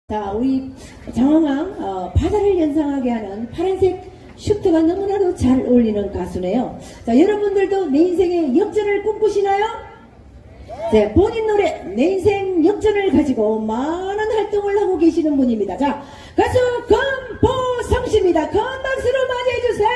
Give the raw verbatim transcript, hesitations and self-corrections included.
자, 우리 장황한 어, 바다를 연상하게 하는 파란색 슈트가 너무나도 잘 어울리는 가수네요. 자, 여러분들도 내 인생의 역전을 꿈꾸시나요? 네, 본인 노래 내 인생 역전을 가지고 많은 활동을 하고 계시는 분입니다. 자, 가수 금보성 씨입니다. 큰 박수로 맞이해 주세요.